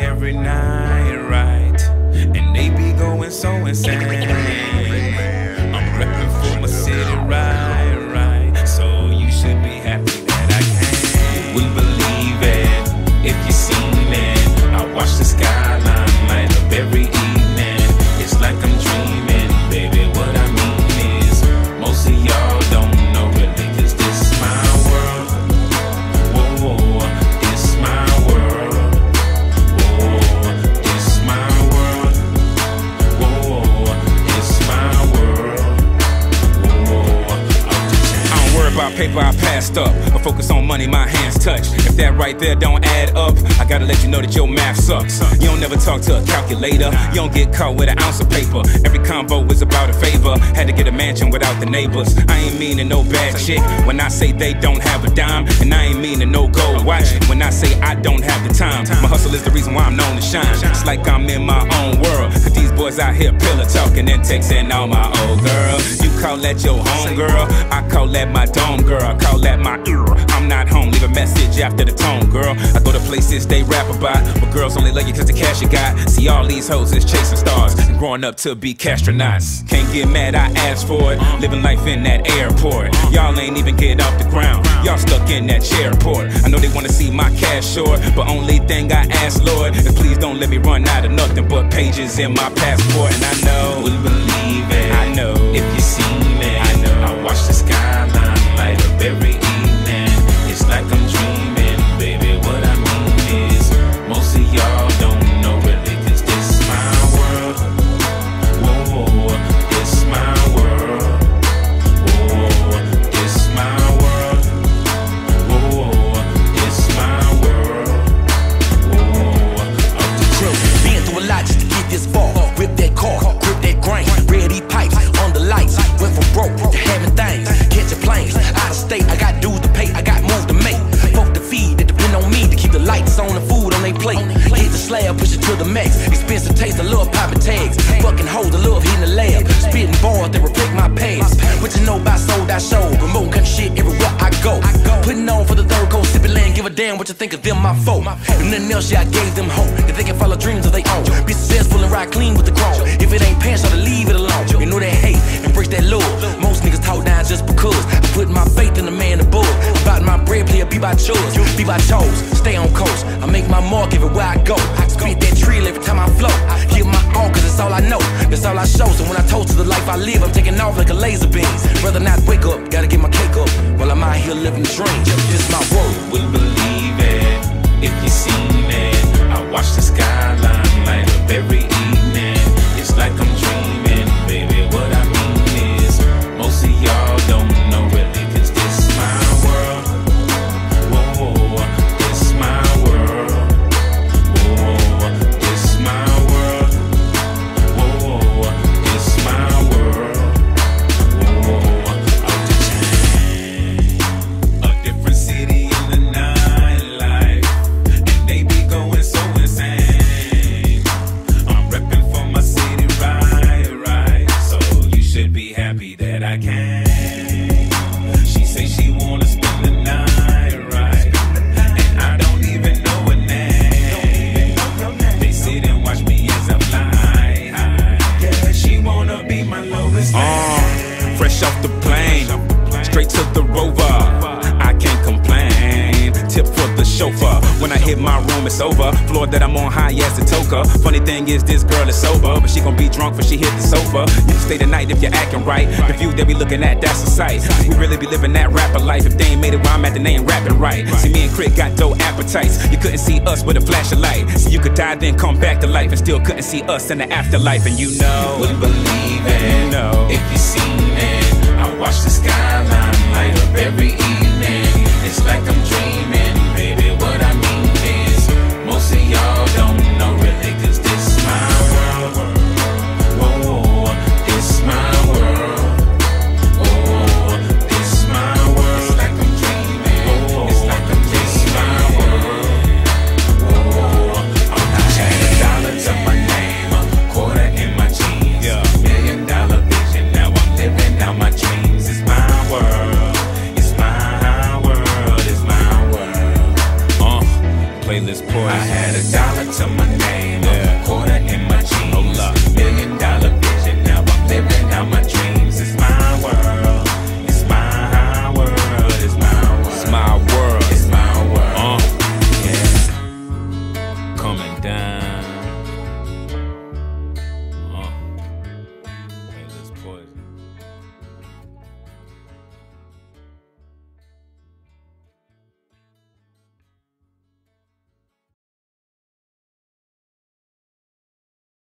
every night, right? And they be going so insane. I'm repping for my city, right? So you should be happy that I came. You wouldn't believe it if you seen it. I watch the skyline light up every evening. It's like I'm dreaming, baby. What I mean is, most of y'all don't know really, 'cause this is my world. Whoa, this my world. Whoa, this my world. Whoa, this my world. Whoa, I don't worry about paper I passed up. I focus on money my hands touch. If that right there don't add up, I gotta let you know that your math sucks. You don't never talk to a calculator. You don't get caught with an ounce of paper. Every convo is about a favor. Had to get a mansion without the neighbors. I ain't meaning no bad chick when I say they don't have a dime. And I ain't meaning no gold watch when I say I don't have the time. My hustle is the reason why I'm known to shine. It's like I'm in my own world. 'Cause these boys out here pillow talking and texting all my old girl. You call that your home girl, I call that my dome girl. I call that my I'm not home, leave a message after the tone, girl. I go to places they rap about, but girls only love you 'cause the cash you got. See, all these hoes is chasing stars and growing up to be astronauts. Can't get mad, I asked for it. Living life in that airport. Y'all ain't even get off the ground, y'all stuck in that chairport. I know they wanna see my cash short, but only thing I ask, Lord, is please don't let me run out of nothing but pages in my passport. And I know, wouldn't believe it, I know, if you seen it, I know. I watch the skyline light up every evening. It's like I'm dreaming, baby. What I mean is, most of y'all don't know really, 'cause this is my world. Whoa, this is my world. Whoa, this is my world. Whoa, this is my world. Whoa, up the truth. Been through a lot just to get this far. Whip that car, grip that grain, ready pipes on the lights. Went from broke to having things, catching planes out of state. I got dues to pay, I got moves to make. Folk to feed that depend on me to keep the lights on, the food on their plate. Hit the slab, push it to the max. Expensive taste, I love popping tags. Fucking hoes, I love hitting the lab. Spitting bars that reflect my past. What you know about sold out show, promoting country shit everywhere I go. Putting on for the third coast, sipping land, give a damn what you think of them, my folk. And nothing else, yeah, I gave them hope that they can follow dreams of their own. Be successful and ride clean with the chrome. If it ain't pants, try to leave it alone. You know that hate, embrace that love. Most niggas talk down just because I put my faith in the man above. About my bread, player, be by choice, be by chose. Stay on coast, I make my mark everywhere I go. I spit that trill every time I flow. Give my all, 'cause it's all I know, that's all I show. So when I toast to the life I live, I'm taking off like a laser beam. Rather not wake up, gotta get my cake up while I'm out here living the dream. This is my world. Wouldn't believe it if you seen it. I watch the skyline light up every evening. It's like I'm dreaming, baby. What I mean is, most of y'all don't know really, 'cause this is my world. Whoa, this is my world. Whoa, this is my world. Whoa, this is my world. Whoa, out the chain. A different city in the nightlife, and they be going so insane. I'm repping for my city, right? So you should be happy that I can. She say she wanna spend the night, right? And I don't even know her name. They sit and watch me as I fly high. Yeah, she wanna be my lowest. Fresh off the plane, straight to the Rover. I can't complain. Tip for the chauffeur. When I hit my room, it's over. Floor that I'm on high as a toker. Funny thing is, this girl is sober, but she gon' be drunk when she hit the sofa. You can stay the night if you're acting right. The view they be looking at, that's a sight. We really be living that rapper life. If they ain't made it where I'm at, then they ain't rapping right. See, me and Crit got dope appetites. You couldn't see us with a flash of light. So you could die, then come back to life, and still couldn't see us in the afterlife. And you know, wouldn't believe it, if you seen it. I watch the skyline light up every evening. It's like I'm dreaming, baby. What I mean is, most of y'all don't know really, 'cause this is my world. Whoa, this is my world. Whoa, this is my world. It's like I'm dreaming. Whoa, it's like I'm this is my world. Whoa, I'm $1 to my name, a quarter in my jeans, $1 million vision. Now I'm living out my dreams. It's my world. It's my world. It's my world. Play playlist poison. I had $1 to my name